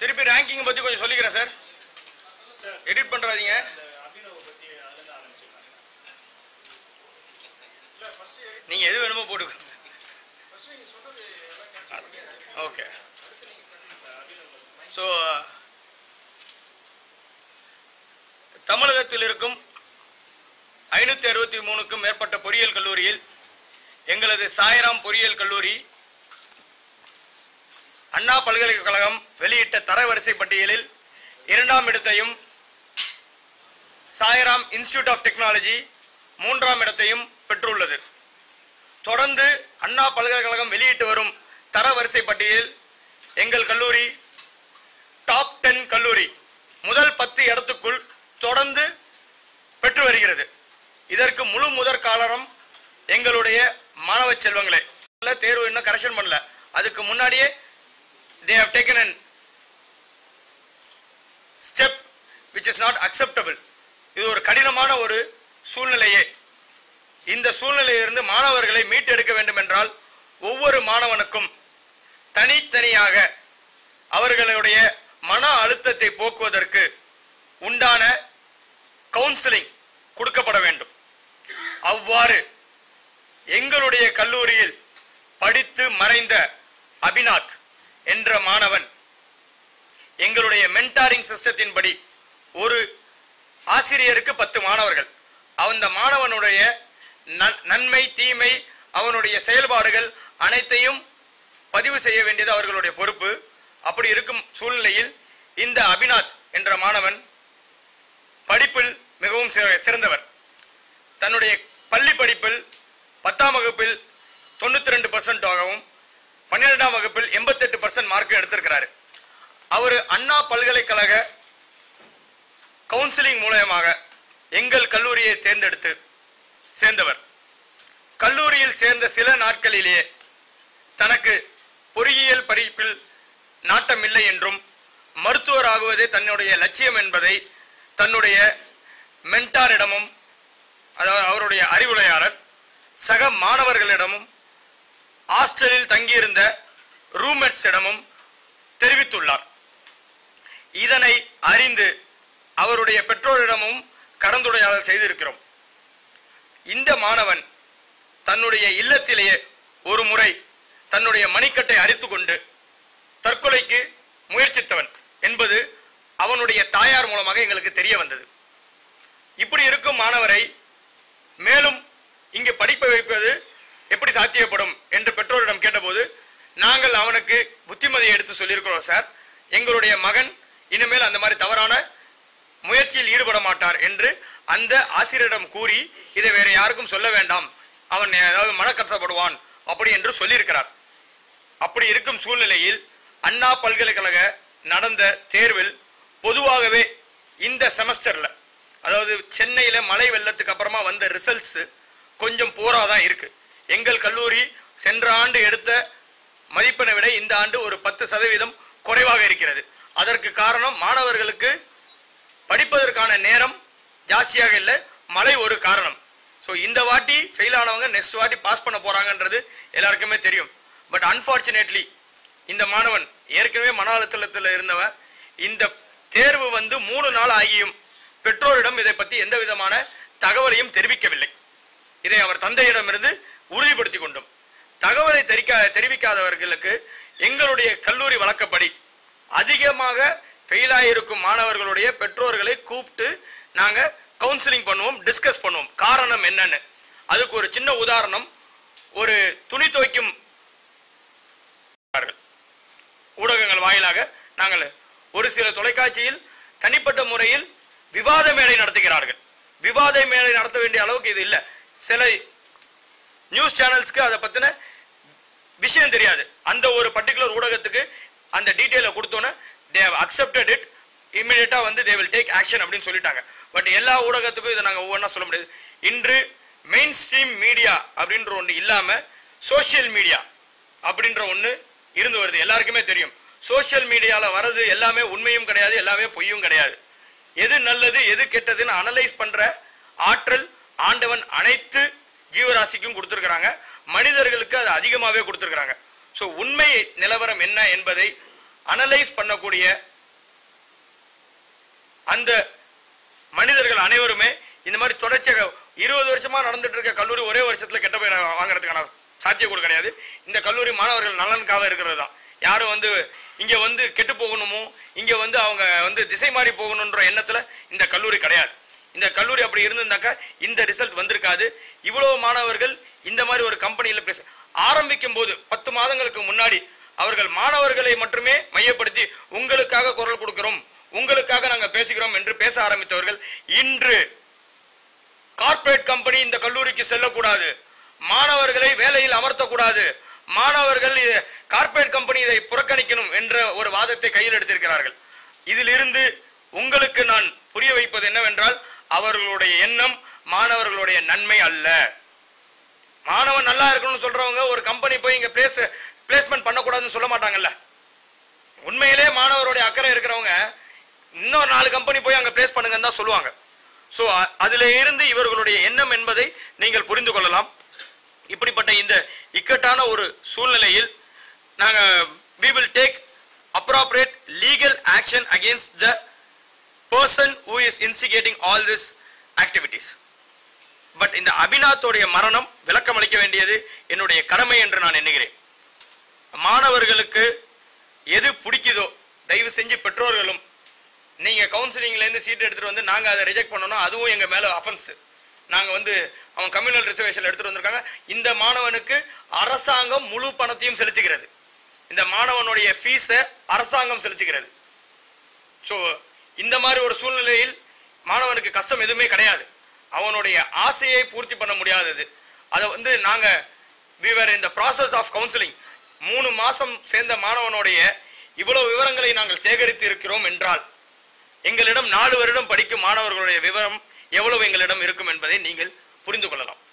திருப்பி ரேங்கிங் பத்தி கொஞ்சம் சொல்லிக்கிறேன் சார். எடிட் பண்றாதீங்க. நீங்க எது வேணுமோ போட்டுக்கோங்க. ஓகே. ஸோ தமிழகத்தில் இருக்கும் 563க்கும் மேற்பட்ட பொறியியல் கல்லூரியில் எங்களது சாய்ராம் பொறியியல் கல்லூரி அண்ணா பல்கலைக்கழகம் வெளியிட்ட தரவரிசை பட்டியலில் 2ஆம் இடத்தையும், சாய்ராம் இன்ஸ்டிடியூட் ஆஃப் டெக்னாலஜி 3ஆம் இடத்தையும் பெற்றுள்ளது. தொடர்ந்து அண்ணா பல்கலைக்கழகம் வெளியிட்டு வரும் தரவரிசை பட்டியலில் எங்கள் கல்லூரி டாப் 10 கல்லூரி முதல் 10 இடத்துக்குள் தொடர்ந்து பெற்று வருகிறது. இதற்கு முழு முதற் காரணம் எங்களுடைய மாணவ செல்வங்களே. தேர்வு இன்னும் கரெக்ஷன் பண்ணல, அதுக்கு முன்னாடியே they have taken an step which is not acceptable. இது ஒரு கடினமான ஒரு சூழ்நிலையே. இந்த சூழ்நிலையிலிருந்து மாணவர்களை மீட்டெடுக்க வேண்டும் என்றால் ஒவ்வொரு மாணவனுக்கும் தனித்தனியாக அவர்களுடைய மன அழுத்தத்தை போக்குவதற்கு உண்டான கவுன்சிலிங் கொடுக்கப்பட வேண்டும். அவ்வாறு எங்களுடைய கல்லூரியில் படித்து மறைந்த அபிநாத் என்ற மாணவன் எங்களுடைய மென்டாரிங் சிஸ்டத்தின்படி ஒரு ஆசிரியருக்கு 10 மாணவர்கள், அந்த மாணவனுடைய நன்மை தீமை அவனுடைய செயல்பாடுகள் அனைத்தையும் பதிவு செய்ய வேண்டியது அவர்களுடைய பொறுப்பு. அப்படி இருக்கும் சூழ்நிலையில் இந்த அபிநாத் என்ற மாணவன் படிப்பில் மிகவும் சிறந்தவர். தன்னுடைய பள்ளி படிப்பில் 10ஆம் வகுப்பில் 92% ஆகவும் 12ஆம் வகுப்பில் 88% மார்க் எடுத்திருக்கிறார். அவர் அண்ணா பல்கலைக்கழக கவுன்சிலிங் மூலமாக எங்கள் கல்லூரியை தேர்ந்தெடுத்து சேர்ந்தவர். கல்லூரியில் சேர்ந்த சில நாட்களிலேயே தனக்கு பொறியியல் படிப்பில் நாட்டம் இல்லை என்றும் மருத்துவர் ஆகுவதே தன்னுடைய லட்சியம் என்பதை தன்னுடைய மென்டாரிடமும், அதாவது அவருடைய அறிவுரையாளர், சக மாணவர்களிடமும், ஹாஸ்டலில் தங்கியிருந்த ரூம்மேட்ஸிடமும் தெரிவித்துள்ளார். இதனை அறிந்து அவருடைய பெற்றோரிடமும் கலந்துரையாடல் செய்திருக்கிறோம். இந்த மாணவன் தன்னுடைய இல்லத்திலேயே ஒரு முறை தன்னுடைய மணிக்கட்டை அரித்துக்கொண்டு தற்கொலைக்கு முயற்சித்தவன் என்பது அவனுடைய தாயார் மூலமாக எங்களுக்கு தெரிய வந்தது. இப்படி இருக்கும் மாணவரை மேலும் இங்கு படிப்ப வைப்பது எப்படி சாத்தியப்படும் என்று பெற்றோரிடம் கேட்டபோது, நாங்கள் அவனுக்கு புத்திமதியை எடுத்து சொல்லியிருக்கிறோம் சார், எங்களுடைய மகன் இனிமேல் அந்த மாதிரி தவறான முயற்சியில் ஈடுபட மாட்டார் என்று அந்த ஆசிரியரிடம் கூறி இதை வேற யாருக்கும் சொல்ல வேண்டாம், அவன் ஏதாவது மனக்கஷ்டப்படுவான் அப்படி என்று சொல்லியிருக்கிறார். அப்படி இருக்கும் சூழ்நிலையில் அண்ணா பல்கலைக்கழக நடந்த தேர்வில் பொதுவாகவே இந்த செமஸ்டர்ல, அதாவது சென்னையில மழை வெள்ளத்துக்கு அப்புறமா வந்த ரிசல்ட்ஸ் கொஞ்சம் போராதான் இருக்கு. எங்கள் கல்லூரி சென்ற ஆண்டு எடுத்த மதிப்பெண்ணை விட இந்த ஆண்டு ஒரு 10% குறைவாக இருக்கிறது. அதற்கு காரணம் மாணவர்களுக்கு படிப்பதற்கான நேரம் ஜாஸ்தியாக இல்லை, மழை ஒரு காரணம். ஸோ இந்த வாட்டி ஃபெயில் ஆனவங்க நெக்ஸ்ட் வாட்டி பாஸ் பண்ண போறாங்கன்றது எல்லாருக்குமே தெரியும். பட் அன்பார்ச்சுனேட்லி இந்த மாணவன் ஏற்கனவே மன அழுத்தத்தில் இருந்தவன், இந்த தேர்வு 3 நாள் ஆகியும் பெற்றோரிடம் இதை பற்றி எந்த விதமான தகவலையும் தெரிவிக்கவில்லை. இதை அவர் தந்தையிடமிருந்து உறுதிப்படுத்தி கொண்டோம். தகவலை தெரிவிக்காதவர்களுக்கு எங்களுடைய கல்லூரி வழக்கப்படி அதிகமாக ஃபெயிலாயிருக்கும் மாணவர்களுடைய பெற்றோர்களை கூப்பிட்டு நாங்கள் கவுன்சிலிங் பண்ணுவோம், டிஸ்கஸ் பண்ணுவோம். காரணம் என்னன்னு அதுக்கு ஒரு சின்ன உதாரணம், ஒரு துணி துவைக்கும் ஊடகங்கள் வாயிலாக நாங்கள் ஒரு சில தொலைக்காட்சியில் தனிப்பட்ட முறையில் விவாத மேடை நடத்துகிறார்கள். விவாத மேடை நடத்த வேண்டிய அளவுக்கு இது இல்லை. சில நியூஸ் சேனல்ஸ்க்கு அதை பற்றின விஷயம் தெரியாது. அந்த ஒரு பர்டிகுலர் ஊடகத்துக்கு அந்த டீட்டெயிலை கொடுத்தோன்னே they have accepted it, immediately they will take action அப்படின்னு சொல்லிட்டாங்க. பட் எல்லா ஊடகத்துக்கும் இதை நாங்கள் ஒவ்வொன்றா சொல்ல முடியாது. இன்று மெயின் ஸ்ட்ரீம் மீடியா அப்படின்ற ஒன்று இல்லாமல் சோசியல் மீடியா அப்படின்ற ஒன்று இருந்து வருது. எல்லாருக்குமே தெரியும், சோசியல் மீடியாவில் வர்றது எல்லாமே உண்மையும் கிடையாது, எல்லாமே பொய்யும் கிடையாது. எது நல்லது எது கெட்டதுன்னு அனலைஸ் பண்ணுற ஆற்றல் ஆண்டவன் அனைத்து ஜீவராசிக்கும் கொடுத்துருக்குறாங்க, மனிதர்களுக்கு அது அதிகமாகவே கொடுத்துருக்குறாங்க. ஸோ உண்மை நிலவரம் என்ன என்பதை அனலைஸ் பண்ணக்கூடிய அந்த மனிதர்கள் அனைவருமே இந்த மாதிரி தொடர்ச்சியாக 20 வருஷமா நடந்துட்டு இருக்க கல்லூரி ஒரே வருஷத்துல கெட்ட பேர் வாங்குறதுக்கான சாத்தியக்கூறு கிடையாது. இந்த கல்லூரி மாணவர்கள் நலனுக்காக இருக்கிறது தான். யாரும் இங்க கெட்டு போகணுமோ, இங்க அவங்க திசை மாறி போகணுன்ற எண்ணத்துல இந்த கல்லூரி கிடையாது. இந்த கல்லூரி அப்படி இருந்திருந்தாக்கா இந்த ரிசல்ட் வந்திருக்காது. இவ்வளவு மாணவர்கள் இந்த மாதிரி ஒரு கம்பெனியில பேச ஆரம்பிக்கும் போது 10 மாதங்களுக்கு முன்னாடி அவர்கள் மாணவர்களை மட்டுமே மையப்படுத்தி உங்களுக்காக குரல் கொடுக்கிறோம், உங்களுக்காக நாங்க பேசுகிறோம் என்று பேச ஆரம்பித்தவர்கள் இன்று கார்ப்பரேட் கம்பெனி இந்த கல்லூரிக்கு செல்லக்கூடாது, மாணவர்களை வேலையில் அமர்த்தக்கூடாது, மாணவர்கள் கார்ப்பரேட் கம்பெனி இதை புறக்கணிக்கணும் என்ற ஒரு வாதத்தை கையில் எடுத்திருக்கிறார்கள். இதிலிருந்து உங்களுக்கு நான் புரிய வைப்பது என்னவென்றால், அவர்களுடைய எண்ணம் மாணவர்களுடைய நன்மை அல்ல. மாணவன் நல்லா இருக்கணும்னு சொல்றவங்க ஒரு கம்பெனி போய் இங்க பிளேஸ்மெண்ட் பண்ணக்கூடாதுன்னு சொல்ல மாட்டாங்கல்ல. உண்மையிலே மாணவருடைய அக்கறை இருக்கிறவங்க இன்னொரு 4 கம்பெனி போய் அங்க பிளேஸ் பண்ணுங்கன்னு தான் சொல்லுவாங்க. ஸோ அதுல இருந்து இவர்களுடைய எண்ணம் என்பதை நீங்கள் புரிந்து கொள்ளலாம். இப்படிப்பட்ட இந்த இக்கட்டான ஒரு சூழ்நிலையில் நாங்கள் we will take appropriate legal action against the person who is instigating all these activities. But இந்த அபிநாத்தோடைய மரணம் விளக்கம் அளிக்க வேண்டியது என்னுடைய கடமை என்று நான் எண்ணுகிறேன். மாணவர்களுக்கு எது பிடிக்குதோ தயவு செஞ்சு பெற்றோர்களும், நீங்க கவுன்சிலிங்ல இருந்து சீட் எடுத்துட்டு நாங்க அதை ரிஜெக்ட் பண்ணோம்னா அதுவும் எங்க மேல அஃபென்ஸ். நாங்க அவன் கம்யூனல் ரிசர்வேஷன் எடுத்துட்டு வந்திருக்காங்க, இந்த மாணவனுக்கு அரசாங்கம் முழு பணத்தையும் செலுத்துகிறது, இந்த மாணவனுடைய ஃபீஸை அரசாங்கம் செலுத்துகிறது. ஸோ இந்த மாதிரி ஒரு சூழ்நிலையில் மாணவனுக்கு கஷ்டம் எதுவுமே கிடையாது, அவனுடைய ஆசையை பூர்த்தி பண்ண முடியாதது. அதை நாங்க we were in the process of counseling. 3 மாசம் சேர்ந்த மாணவனுடைய இவ்வளவு விவரங்களை நாங்கள் சேகரித்து இருக்கிறோம் என்றால் எங்களிடம் 4 வருடம் படிக்கும் மாணவர்களுடைய விவரம் எவ்வளவு எங்களிடம் இருக்கும் என்பதை நீங்கள் புரிந்து கொள்ளலாம்.